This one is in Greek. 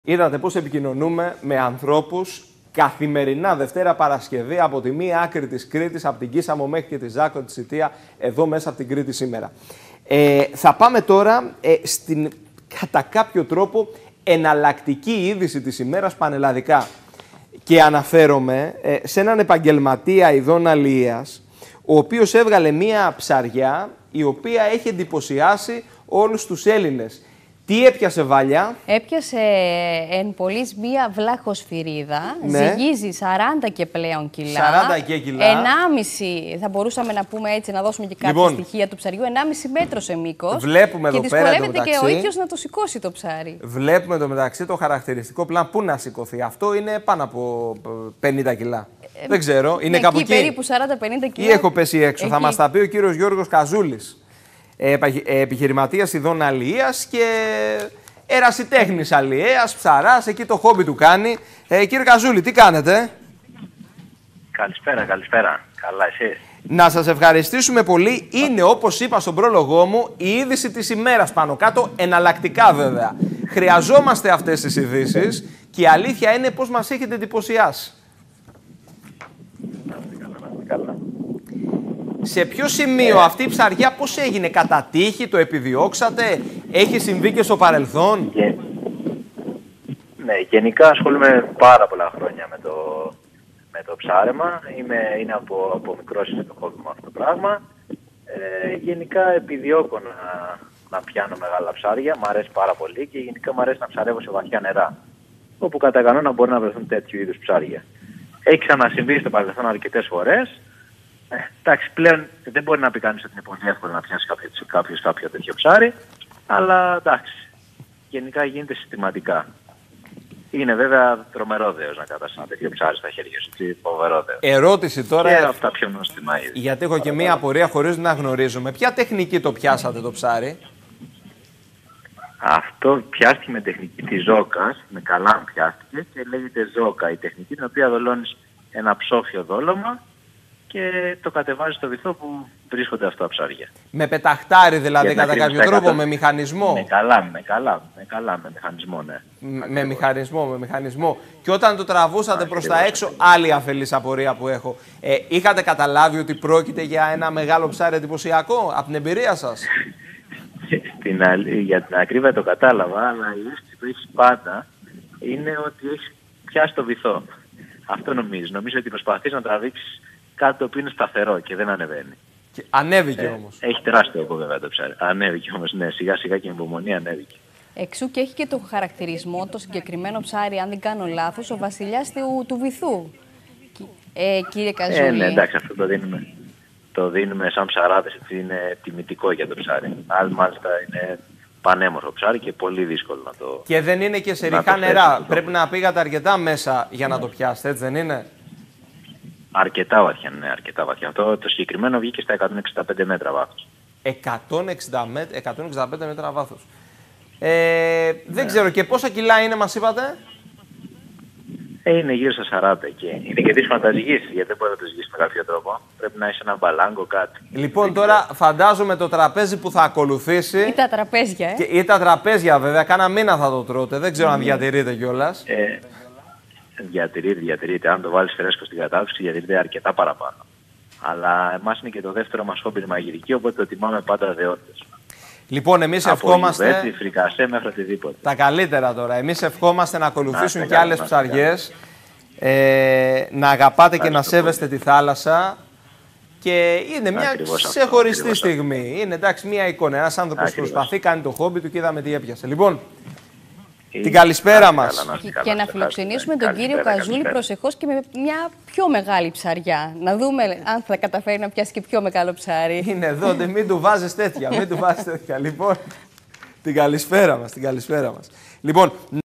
Είδατε πώς επικοινωνούμε με ανθρώπους καθημερινά, Δευτέρα Παρασκευή, από τη μία άκρη της Κρήτης, από την Κίσαμο μέχρι και τη Ζάκο, τη Σιτία, εδώ μέσα από την Κρήτη σήμερα. Θα πάμε τώρα στην, κατά κάποιο τρόπο, εναλλακτική είδηση της ημέρας πανελλαδικά. Και αναφέρομαι σε έναν επαγγελματία ειδών αλιείας, ο οποίος έβγαλε μία ψαριά, η οποία έχει εντυπωσιάσει όλους τους Έλληνες. Τι έπιασε, Βάλια? Έπιασε εν πολλής μία βλάχοσφυρίδα, ναι. Ζυγίζει 40 και πλέον κιλά. 40 και κιλά. 1,5, θα μπορούσαμε να πούμε έτσι, να δώσουμε και κάποια στοιχεία του ψαριού, 1,5 μέτρο σε μήκος. Βλέπουμε και εδώ πέρα δυσκολεύεται και ο ίδιος να το σηκώσει το ψάρι. Βλέπουμε εδώ μεταξύ το χαρακτηριστικό πλάν. Πού να σηκωθεί? Αυτό είναι πάνω από 50 κιλά. Δεν ξέρω, είναι κάπου εκεί. Περίπου 40-50 κιλά. Ή έχω πέσει έξω. Θα μας τα πει ο κύριος Γιώργος Καζούλης. Επιχειρηματίας ειδών αλιείας και ερασιτέχνης αλιέας, ψαράς, εκεί το χόμπι του κάνει. Κύριε Καζούλη, τι κάνετε? Καλησπέρα, καλησπέρα. Καλά, εσείς? Να σας ευχαριστήσουμε πολύ. Είναι, όπως είπα στον πρόλογό μου, η είδηση της ημέρας πάνω κάτω, εναλλακτικά βέβαια. Χρειαζόμαστε αυτές τις ειδήσεις και η αλήθεια είναι πως μας έχετε εντυπωσιάσει. Καλά. Σε ποιο σημείο αυτή η ψαριά, πώς έγινε, κατά τύχη, το επιδιώξατε, έχει συμβεί και στο παρελθόν? Ναι, γενικά ασχολούμαι πάρα πολλά χρόνια με το ψάρεμα. Είναι από μικρός είναι το χόμπι μου αυτό το πράγμα. Γενικά επιδιώκω να πιάνω μεγάλα ψάρια, μου αρέσει πάρα πολύ και γενικά μου αρέσει να ψαρεύω σε βαθιά νερά, όπου κατά κανόνα μπορεί να βρεθούν τέτοιου είδους ψάρια. Έχει ξανασυμβεί στο παρελθόν αρκετές φορές. Εντάξει, πλέον δεν μπορεί να πει κανείς ότι είναι πολύ εύκολο να πιάσει κάποιο τέτοιο ψάρι, αλλά εντάξει, γενικά γίνεται συστηματικά. Είναι βέβαια τρομερό δέος να καταστήσει ένα τέτοιο ψάρι στα χέρια σου, φοβερό δέος. Ερώτηση τώρα, και αυτά πιο νόστιμα είδη. Γιατί έχω και μία απορία χωρίς να γνωρίζουμε. Ποια τεχνική το πιάσατε το ψάρι? Αυτό πιάστηκε με τεχνική της ζώκας, με καλάμ πιάστηκε και λέγεται ζώκα η τεχνική, την οποία δολώνεις ένα ψόφιο δόλωμα και το κατεβάζει στο βυθό που βρίσκονται αυτά τα ψάρια. Με πεταχτάρι δηλαδή, κατά κάποιο τρόπο, με μηχανισμό? Με μηχανισμό, ναι. Με μηχανισμό. Και όταν το τραβούσατε προς τα έξω, άλλη αφελής απορία που έχω. Είχατε καταλάβει ότι πρόκειται για ένα μεγάλο ψάρι εντυπωσιακό από την εμπειρία σας? Για την ακρίβεια το κατάλαβα, αλλά η αίσθηση που έχει πάντα είναι ότι έχει πιάσει το βυθό. Αυτό νομίζω. Νομίζω ότι προσπαθείς να τραβήξεις κάτι το οποίο είναι σταθερό και δεν ανεβαίνει. Και ανέβηκε όμως. Έχει τεράστιο όγκο βέβαια το ψάρι. Ανέβηκε όμως, ναι, σιγά σιγά και με υπομονή ανέβηκε. Εξού και έχει και το χαρακτηρισμό, το συγκεκριμένο ψάρι, αν δεν κάνω λάθος, ο βασιλιάς του βυθού. Κύριε Καζούλη. Ναι, εντάξει, αυτό το δίνουμε σαν ψαράδες, έτσι είναι τιμητικό για το ψάρι. Μάλιστα είναι πανέμορφο ψάρι και πολύ δύσκολο να το... Και δεν είναι και σε ρηχά νερά. Πρέπει να πήγατε αρκετά μέσα για να το πιάσετε, έτσι δεν είναι? Αρκετά βαθιά, ναι, αρκετά βαθιά. Αυτό το συγκεκριμένο βγήκε στα 165 μέτρα βάθος. 165 μέτρα βάθος. Δεν ξέρω, και πόσα κιλά είναι, μας είπατε? Είναι γύρω στα 40 και είναι και δύσκολο να τα ζυγίσεις, γιατί δεν μπορεί να το ζυγίσεις με κάποιο τρόπο. Πρέπει να είσαι ένα μπαλάγκο, κάτι. Λοιπόν, τώρα φαντάζομαι το τραπέζι που θα ακολουθήσει. Ή τα τραπέζια, Ή τα τραπέζια, βέβαια. Κάνα μήνα θα το τρώτε. Δεν ξέρω αν διατηρείτε κιόλας. Διατηρείται. Αν το βάλεις φρέσκο στην κατάψυξη, διατηρείται αρκετά παραπάνω. Αλλά εμάς είναι και το δεύτερο μας χόμπι μαγειρική, οπότε το τιμάμε πάντα δεότητες. Λοιπόν, εμείς ευχόμαστε. Από γιουβέτσι, φρικασέ μέχρι οτιδήποτε. Τα καλύτερα τώρα. Εμείς ευχόμαστε να ακολουθήσουν και άλλες ψαριές. Να αγαπάτε και να σέβεστε τη θάλασσα. Και είναι μια ξεχωριστή στιγμή. Είναι εντάξει, μια εικόνα. Ένας άνθρωπος προσπαθεί, κάνει το χόμπι του και είδαμε τι έπιασε. Λοιπόν. Την καλησπέρα μας. Και να φιλοξενήσουμε τον κύριο Καζούλη προσεχώς και με μια πιο μεγάλη ψαριά. Να δούμε αν θα καταφέρει να πιάσει και πιο μεγάλο ψάρι. Είναι εδώ, μην του βάζεις τέτοια. Λοιπόν, την καλησπέρα μας. Λοιπόν,